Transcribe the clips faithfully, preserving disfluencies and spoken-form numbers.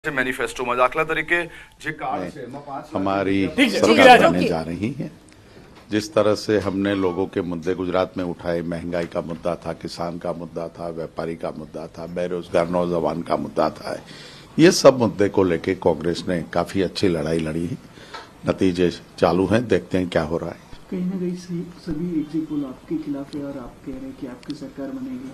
Manifesto में दाखला तरीके जे कार्ड है हमारी सरकार बनने जा रही है। जिस तरह से हमने लोगों के मुद्दे गुजरात में उठाए, महंगाई का मुद्दा था, किसान का मुद्दा था, व्यापारी का मुद्दा था, बेरोजगार नौजवान का मुद्दा था, ये सब मुद्दे को लेके कांग्रेस ने काफी अच्छी लड़ाई लड़ी है। नतीजे चालू हैं, देखते हैं क्या हो रहा है। कहीं ना कहीं सभी एग्जिट पोल आपके खिलाफ है और आप कह रहे हैं कि आपकी सरकार बनेगी।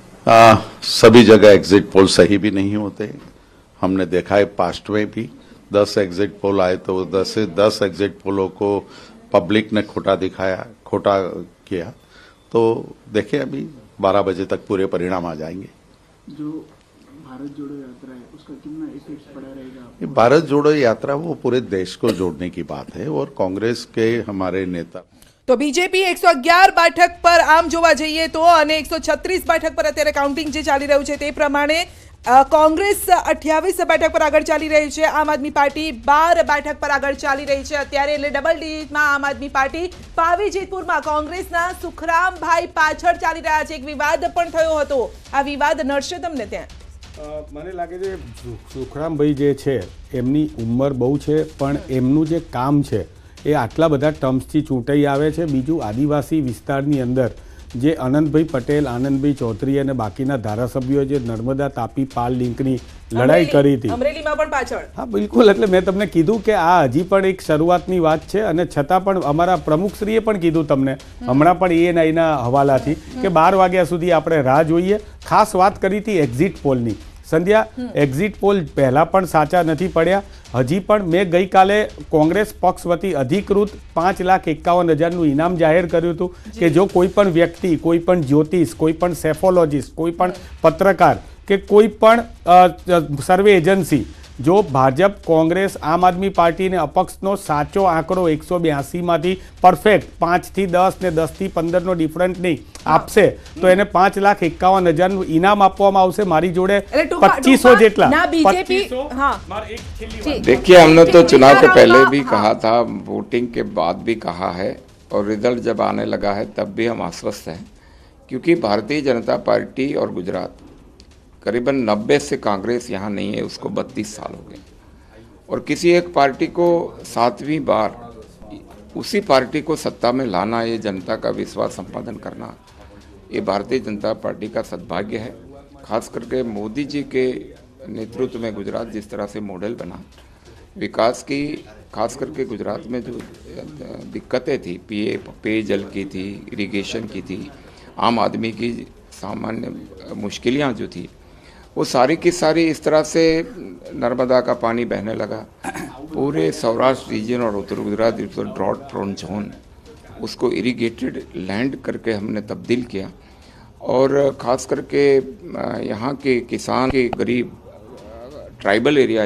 आ, सभी जगह एग्जिट पोल सही भी नहीं होते। हमने देखा है पास्ट में भी दस एग्जिट पोल आए तो दस से दस एग्जिट पोलों को पब्लिक ने खोटा दिखाया, खोटा किया। तो देखिए अभी बारह बजे तक पूरे परिणाम आ जाएंगे। जो भारत जोड़ो यात्रा है उसका कितना इफेक्ट पड़ा रहेगा? भारत जोड़ो यात्रा वो पूरे देश को जोड़ने की बात है और कांग्रेस के हमारे नेता तो बीजेपी एक सौ अगियार બેઠક પર આમ જોવા જઈએ તો અને એક સો છત્રીસ બેઠક પર અત્યારે કાઉન્ટિંગ જે ચાલી રહ્યું છે તે પ્રમાણે કોંગ્રેસ અઠ્યાવીસ બેઠક પર આગળ ચાલી રહી છે, આમ આદમી પાર્ટી બાર બેઠક પર આગળ ચાલી રહી છે અત્યારે, એટલે ડબલ ડિજિટમાં આમ આદમી પાર્ટી પાવી જેતપુરમાં કોંગ્રેસના સુખરામભાઈ પાછળ ચાલી રહ્યા છે। એક વિવાદ પણ થયો હતો, આ વિવાદ નડશે તમને ત્યાં? મને લાગે છે સુખરામભાઈ જે છે એમની ઉંમર બહુ છે પણ એમનું જે કામ છે એ આટલા બધા ટર્મ્સથી ચૂંટાઈ આવે છે। બીજું આદિવાસી વિસ્તારની અંદર જે અનંતભાઈ પટેલ, આનંદભાઈ ચૌધરી અને બાકીના ધારાસભ્યોએ જે નર્મદા તાપી પાલ લિંકની લડાઈ કરી હતી, અમરેલીમાં પણ પાછળ, હા બિલકુલ, એટલે મેં તમને કીધું કે આ હજી પણ એક શરૂઆતની વાત છે અને છતાં પણ અમારા પ્રમુખશ્રીએ પણ કીધું તમને હમણાં પણ એ નાઈના હવાલાથી કે બાર વાગ્યા સુધી આપણે રાહ જોઈએ। ખાસ વાત કરી હતી એક્ઝિટ પોલની। સંધ્યા, એક્ઝિટ પોલ પહેલાં પણ સાચા નથી પડ્યા, હજી પણ મેં ગઈકાલે કોંગ્રેસ પક્ષ વતી અધિકૃત પાંચ લાખ એકાવન હજારનું ઇનામ જાહેર કર્યું હતું કે જો કોઈ પણ વ્યક્તિ, કોઈ પણ જ્યોતિષ, કોઈ પણ સેફોલોજીસ્ટ, કોઈ પણ પત્રકાર કે કોઈ પણ સર્વે એજન્સી જો ભાજપ, કોંગ્રેસ, આમ આદમી પાર્ટી ને અપક્ષનો સાચો આંકડો એકસો બ્યાસીમાંથી પરફેક્ટ પાંચથી દસ ને દસથી પંદરનો ડિફરન્ટ નહીં આપશે તો એને પાંચ લાખ એકાવન હજારનું ઇનામ આપવામાં આવશે। મારી જોડે પच्चीसो જેટલા। देखिए, हमने तो चुनाव के पहले भी कहा था, वोटिंग के बाद भी कहा है और रिजल्ट जब आने लगा है तब भी हम आश्वस्त हैं, क्योंकि भारतीय जनता पार्टी और गुजरात करीबन नब्बे से कांग्रेस यहाँ नहीं है, उसको बत्तीस साल हो गए और किसी एक पार्टी को सातवीं बार उसी पार्टी को सत्ता में लाना, ये जनता का विश्वास संपादन करना, ये भारतीय जनता पार्टी का सद्भाग्य है। खास करके मोदी जी के नेतृत्व में गुजरात जिस तरह से मॉडल बना विकास की, खास करके गुजरात में जो दिक्कतें थी, पेय पेयजल की थी, इरिगेशन की थी, आम आदमी की सामान्य मुश्किलें जो थी वो सारी की सारी इस तरह से नर्मदा का पानी बहने लगा। पूरे सौराष्ट्र रीजन और उत्तर गुजरात ड्रॉट प्रोन जोन उसको इरिगेटेड लैंड करके हमने तब्दील किया और ख़ास करके यहाँ के किसान के गरीब ट्राइबल एरिया